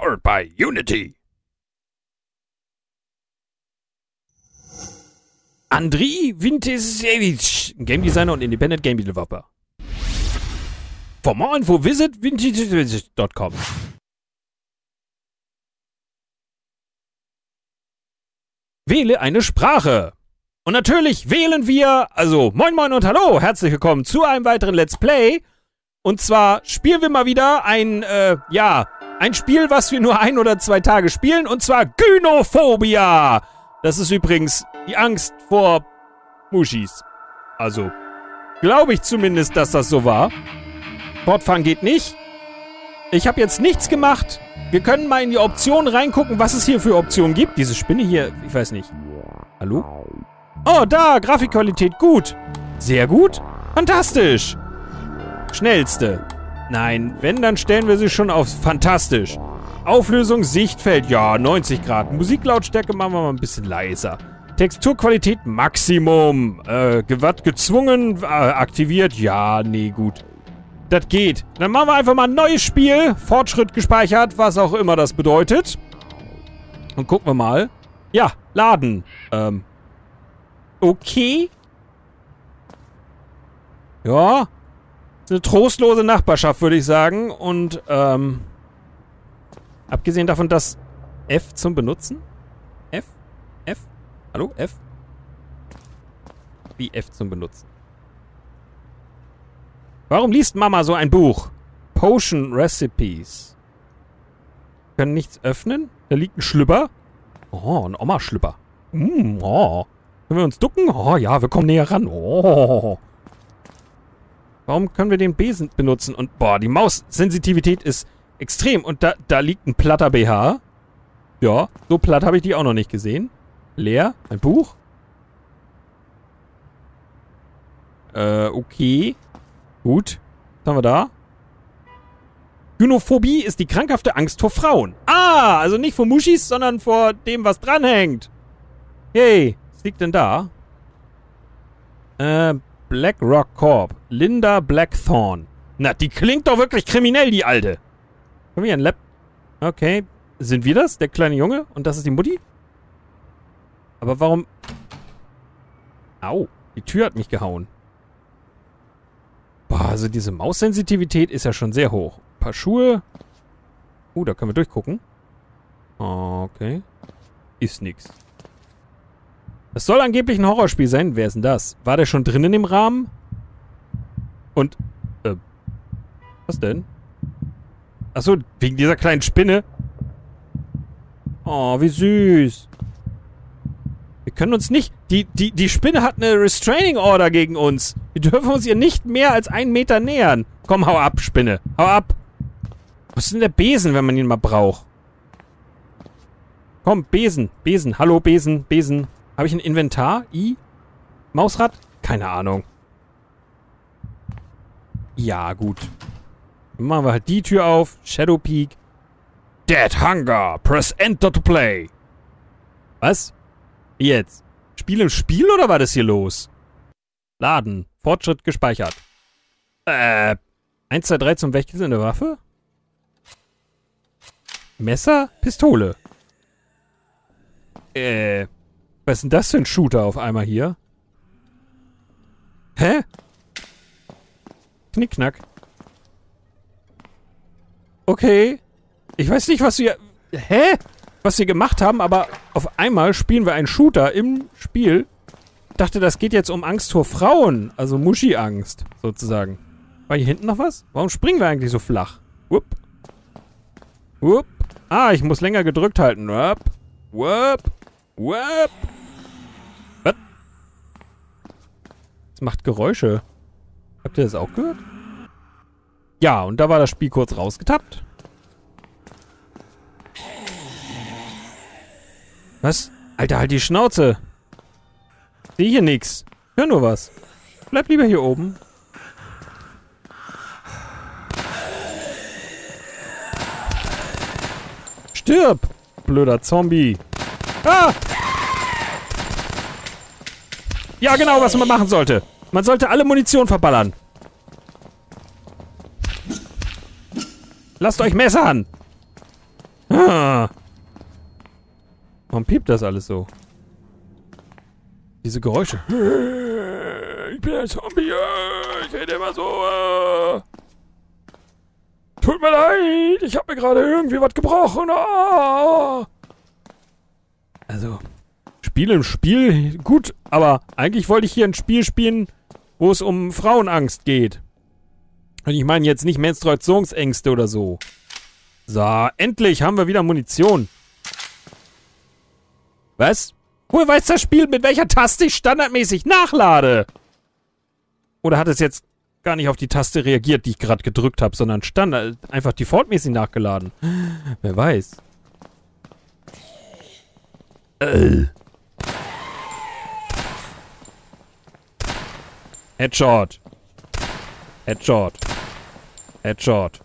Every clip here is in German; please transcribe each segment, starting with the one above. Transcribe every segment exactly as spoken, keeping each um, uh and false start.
Powered by Unity. Andriy Vintisevich, Game Designer und Independent Game Developer. For more info, visit vintisevich dot com. Wähle eine Sprache. Und natürlich wählen wir, also moin moin und hallo, herzlich willkommen zu einem weiteren Let's Play. Und zwar spielen wir mal wieder ein, äh, ja, ein Spiel, was wir nur ein oder zwei Tage spielen. Und zwar Gynophobia. Das ist übrigens die Angst vor Muschis. Also, glaube ich zumindest, dass das so war. Fortfahren geht nicht. Ich habe jetzt nichts gemacht. Wir können mal in die Optionen reingucken, was es hier für Optionen gibt. Diese Spinne hier, ich weiß nicht. Hallo? Oh, da, Grafikqualität gut. Sehr gut. Fantastisch. Schnellste. Nein, wenn, dann stellen wir sie schon auf fantastisch. Auflösung, Sichtfeld, ja, neunzig Grad. Musiklautstärke machen wir mal ein bisschen leiser. Texturqualität, Maximum. Äh, Gewatt gezwungen, äh, aktiviert, ja, nee, gut. Das geht. Dann machen wir einfach mal ein neues Spiel. Fortschritt gespeichert, was auch immer das bedeutet. Und gucken wir mal. Ja, laden. Ähm. Okay. Ja. Ist eine trostlose Nachbarschaft, würde ich sagen. Und, ähm. abgesehen davon, dass F zum Benutzen? F? F? Hallo? F? Wie F zum Benutzen? Warum liest Mama so ein Buch? Potion Recipes. Wir können nichts öffnen? Da liegt ein Schlüpper. Oh, ein Oma-Schlüpper. Mm, oh. Können wir uns ducken? Oh ja, wir kommen näher ran. Oh. Warum können wir den Besen benutzen? Und boah, die Maussensitivität ist extrem. Und da, da liegt ein platter B H. Ja, so platt habe ich die auch noch nicht gesehen. Leer. Ein Buch. Äh, okay. Gut. Was haben wir da? Gynophobie ist die krankhafte Angst vor Frauen. Ah, also nicht vor Muschis, sondern vor dem, was dranhängt. Hey, was liegt denn da? Äh, Black Rock Corp. Linda Blackthorn. Na, die klingt doch wirklich kriminell, die Alte. Haben wir einen Lab? Okay. Sind wir das? Der kleine Junge? Und das ist die Mutti? Aber warum... Au, die Tür hat mich gehauen. Boah, also diese Maussensitivität ist ja schon sehr hoch. Ein paar Schuhe. Uh, da können wir durchgucken. Okay. Ist nix. Das soll angeblich ein Horrorspiel sein. Wer ist denn das? War der schon drin in dem Rahmen? Und, äh, was denn? Achso, wegen dieser kleinen Spinne. Oh, wie süß. Wir können uns nicht... Die, die, die Spinne hat eine Restraining Order gegen uns. Wir dürfen uns ihr nicht mehr als einen Meter nähern. Komm, hau ab, Spinne. Hau ab. Was ist denn der Besen, wenn man ihn mal braucht? Komm, Besen. Besen. Hallo, Besen. Besen. Habe ich ein Inventar? I? Mausrad? Keine Ahnung. Ja, gut. Dann machen wir halt die Tür auf. Shadow Peak. Dead Hunger. Press Enter to play. Was? Jetzt. Spiel im Spiel oder war das hier los? Laden. Fortschritt gespeichert. Äh. eins, zwei, drei zum Wechseln eine Waffe? Messer? Pistole. Äh. Was ist denn das für ein Shooter auf einmal hier? Hä? Knickknack. Okay. Ich weiß nicht, was wir... Hä? Was wir gemacht haben, aber auf einmal spielen wir einen Shooter im Spiel. Ich dachte, das geht jetzt um Angst vor Frauen. Also Muschi-Angst, sozusagen. War hier hinten noch was? Warum springen wir eigentlich so flach? Wupp. Wupp. Ah, ich muss länger gedrückt halten. Wupp. Wupp. Wupp. Was? Das macht Geräusche. Habt ihr das auch gehört? Ja, und da war das Spiel kurz rausgetappt. Was? Alter, halt die Schnauze. Sehe hier nix. Hör nur was. Bleib lieber hier oben. Stirb! Blöder Zombie. Ah! Ja, genau, was man machen sollte. Man sollte alle Munition verballern. Lasst euch messern. Ah! Ah. Warum piept das alles so? Diese Geräusche. Ich bin ein Zombie. Ich rede immer so. Tut mir leid. Ich habe mir gerade irgendwie was gebrochen. Also, Spiel im Spiel. Gut, aber eigentlich wollte ich hier ein Spiel spielen, wo es um Frauenangst geht. Und ich meine jetzt nicht Menstruationsängste oder so. So, endlich haben wir wieder Munition. Was? Woher weiß das Spiel, mit welcher Taste ich standardmäßig nachlade? Oder hat es jetzt gar nicht auf die Taste reagiert, die ich gerade gedrückt habe, sondern standard, einfach defaultmäßig nachgeladen? Wer weiß. Äh. Headshot. Headshot. Headshot.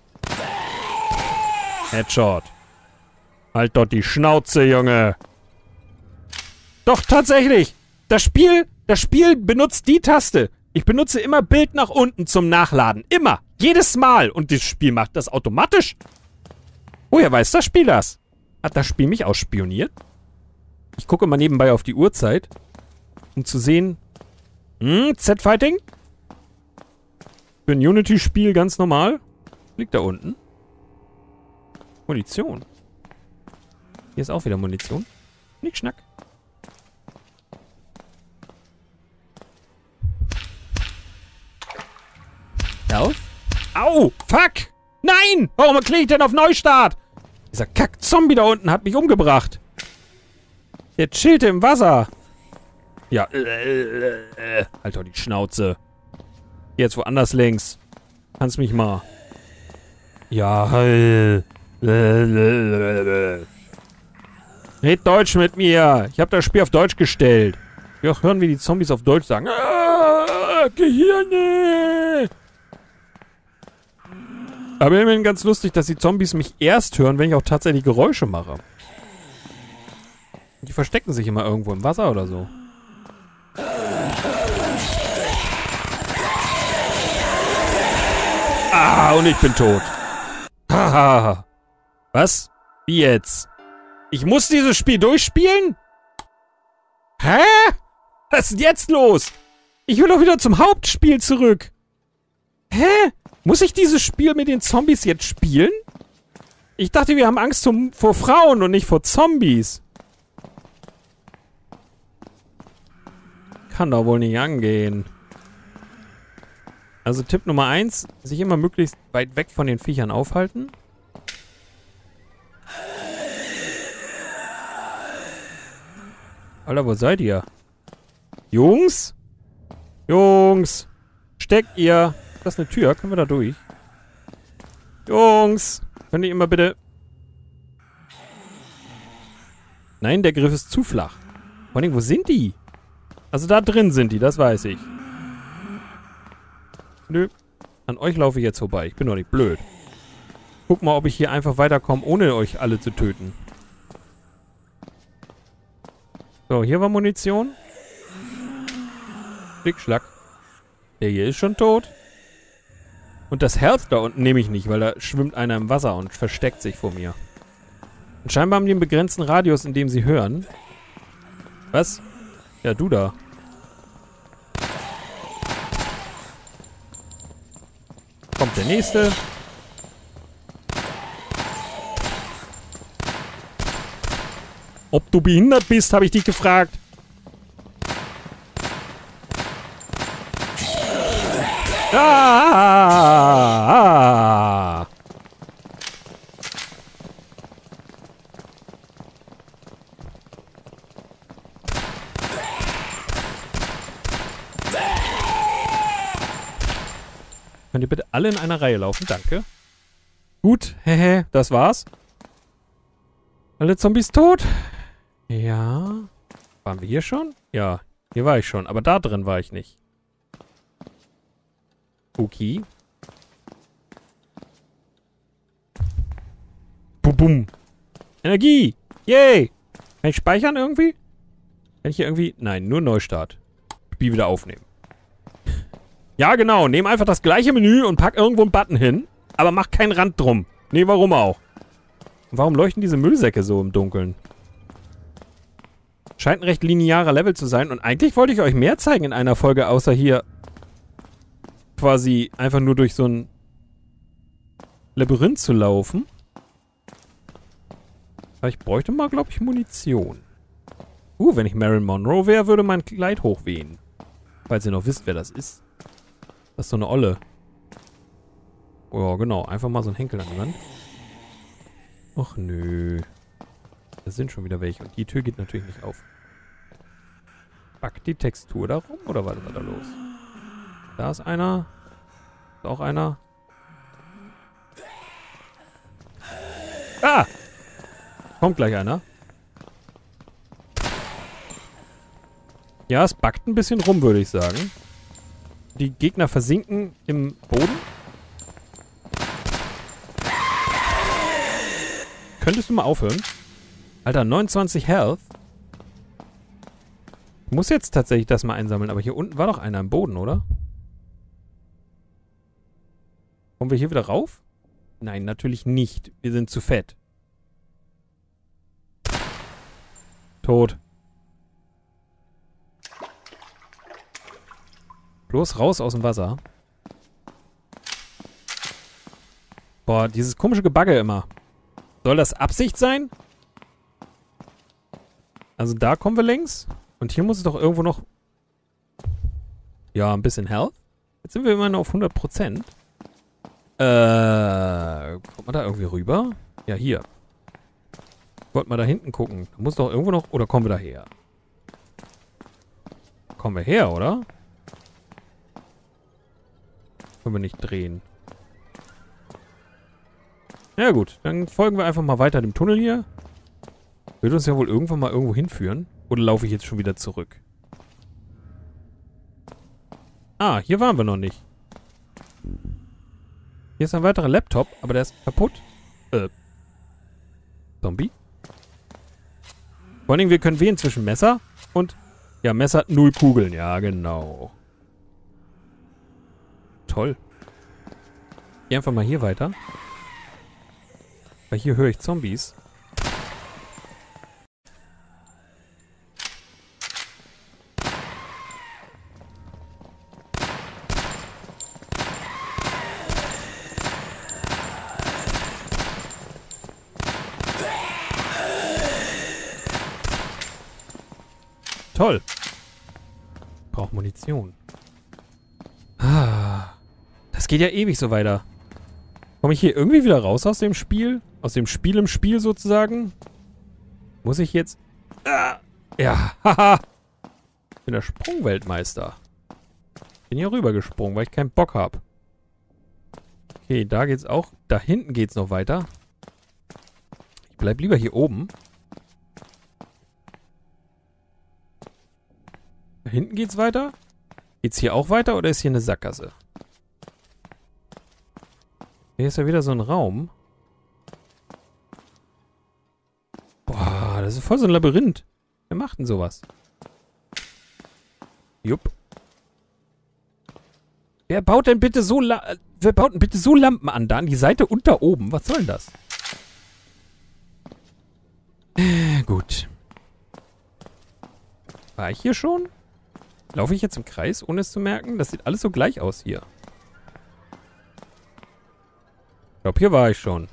Headshot. Halt doch die Schnauze, Junge. Doch, tatsächlich. Das Spiel, das Spiel benutzt die Taste. Ich benutze immer Bild nach unten zum Nachladen. Immer. Jedes Mal. Und das Spiel macht das automatisch. Woher weiß das Spiel das? Hat das Spiel mich ausspioniert? Ich gucke mal nebenbei auf die Uhrzeit, um zu sehen. Hm, Z-Fighting? Für ein Unity-Spiel ganz normal. Liegt da unten. Munition. Hier ist auch wieder Munition. Nick, schnack. Auf? Au! Fuck! Nein! Warum klicke ich denn auf Neustart? Dieser Kack-Zombie da unten hat mich umgebracht. Der chillte im Wasser. Ja. Halt doch die Schnauze. Jetzt woanders links. Kannst mich mal. Ja, heil. Red Deutsch mit mir. Ich habe das Spiel auf Deutsch gestellt. Ich will auch hören, wie die Zombies auf Deutsch sagen. Ah, Gehirne! Aber immerhin ganz lustig, dass die Zombies mich erst hören, wenn ich auch tatsächlich Geräusche mache. Die verstecken sich immer irgendwo im Wasser oder so. Ah, und ich bin tot. Haha. Was? Wie jetzt? Ich muss dieses Spiel durchspielen? Hä? Was ist denn jetzt los? Ich will doch wieder zum Hauptspiel zurück. Hä? Muss ich dieses Spiel mit den Zombies jetzt spielen? Ich dachte, wir haben Angst zum, vor Frauen und nicht vor Zombies. Kann doch wohl nicht angehen. Also Tipp Nummer eins, sich immer möglichst weit weg von den Viechern aufhalten. Alter, wo seid ihr? Jungs? Jungs! Steckt ihr? Ist das eine Tür? Können wir da durch? Jungs! Könnt ihr immer bitte... Nein, der Griff ist zu flach. Vor allem, wo sind die? Also da drin sind die, das weiß ich. Nö. An euch laufe ich jetzt vorbei. Ich bin doch nicht blöd. Guck mal, ob ich hier einfach weiterkomme, ohne euch alle zu töten. So, hier war Munition. Schlick, schnack. Der hier ist schon tot. Und das Herz da unten nehme ich nicht, weil da schwimmt einer im Wasser und versteckt sich vor mir. Und scheinbar haben die einen begrenzten Radius, in dem sie hören. Was? Ja, du da. Kommt der nächste. Ob du behindert bist, habe ich dich gefragt. Ah! Könnt ihr bitte alle in einer Reihe laufen? Danke. Gut, hehe, das war's. Alle Zombies tot? Ja. Waren wir hier schon? Ja, hier war ich schon, aber da drin war ich nicht. Okay. Bum, bum. Energie! Yay! Kann ich speichern irgendwie? Kann ich hier irgendwie... Nein, nur Neustart. Spiel wieder aufnehmen. Ja, genau. Nehm einfach das gleiche Menü und pack irgendwo einen Button hin. Aber mach keinen Rand drum. Nee, warum auch? Warum leuchten diese Müllsäcke so im Dunkeln? Scheint ein recht linearer Level zu sein. Und eigentlich wollte ich euch mehr zeigen in einer Folge, außer hier quasi einfach nur durch so ein Labyrinth zu laufen. Aber ich bräuchte mal, glaube ich, Munition. Uh, wenn ich Marilyn Monroe wäre, würde mein Kleid hochwehen. Falls ihr noch wisst, wer das ist. Das ist so eine Olle. Oh ja, genau. Einfach mal so ein Henkel an die Wand. Och nö. Da sind schon wieder welche. Und die Tür geht natürlich nicht auf. Backt die Textur da rum? Oder was war da los? Da ist einer. Da ist auch einer. Ah! Kommt gleich einer. Ja, es backt ein bisschen rum, würde ich sagen. Die Gegner versinken im Boden. Könntest du mal aufhören? Alter, neunundzwanzig Health. Ich muss jetzt tatsächlich das mal einsammeln, aber hier unten war doch einer im Boden, oder? Kommen wir hier wieder rauf? Nein, natürlich nicht. Wir sind zu fett. Tot. Bloß raus aus dem Wasser. Boah, dieses komische Gebagge immer. Soll das Absicht sein? Also da kommen wir längs. Und hier muss es doch irgendwo noch... Ja, ein bisschen Health. Jetzt sind wir immer noch auf hundert Prozent. Äh... Kommt man da irgendwie rüber? Ja, hier. Wollt mal da hinten gucken. Da muss doch irgendwo noch... Oder kommen wir da her? Kommen wir her, oder? Können wir nicht drehen. Ja gut, dann folgen wir einfach mal weiter dem Tunnel hier. Wird uns ja wohl irgendwann mal irgendwo hinführen. Oder laufe ich jetzt schon wieder zurück? Ah, hier waren wir noch nicht. Hier ist ein weiterer Laptop, aber der ist kaputt. Äh. Zombie? Vor allen Dingen, wir können wählen zwischen Messer und... Ja, Messer hat null Kugeln. Ja, genau. Toll. Geh einfach mal hier weiter. Weil hier höre ich Zombies. Toll. Braucht Munition. Ah. Das geht ja ewig so weiter. Komme ich hier irgendwie wieder raus aus dem Spiel? Aus dem Spiel im Spiel sozusagen? Muss ich jetzt... Ah. Ja, haha. Ich bin der Sprungweltmeister. Bin hier rübergesprungen, weil ich keinen Bock habe. Okay, da geht's auch... Da hinten geht's noch weiter. Ich bleib lieber hier oben. Da hinten geht's weiter. Geht's hier auch weiter oder ist hier eine Sackgasse? Hier ist ja wieder so ein Raum. Boah, das ist voll so ein Labyrinth. Wer macht denn sowas? Jupp. Wer baut denn bitte so La Wer baut denn bitte so Lampen an? Da an die Seite und da oben. Was soll denn das? Äh, gut. War ich hier schon? Laufe ich jetzt im Kreis, ohne es zu merken? Das sieht alles so gleich aus hier. Ich glaube, hier war ich schon.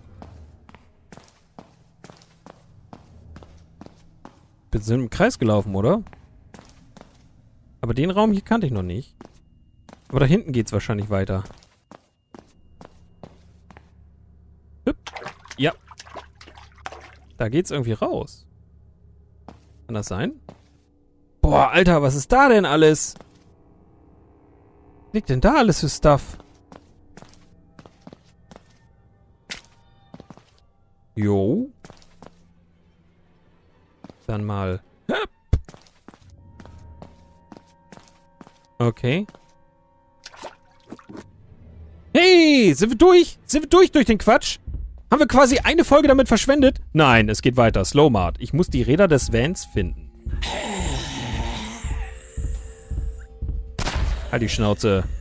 Wir sind im Kreis gelaufen, oder? Aber den Raum hier kannte ich noch nicht. Aber da hinten geht's wahrscheinlich weiter. Hüpp. Ja. Da geht's irgendwie raus. Kann das sein? Boah, Alter, was ist da denn alles? Was liegt denn da alles für Stuff? Jo. Dann mal. Okay. Hey, sind wir durch? Sind wir durch durch den Quatsch? Haben wir quasi eine Folge damit verschwendet? Nein, es geht weiter. Slowmart. Ich muss die Räder des Vans finden. Halt die Schnauze.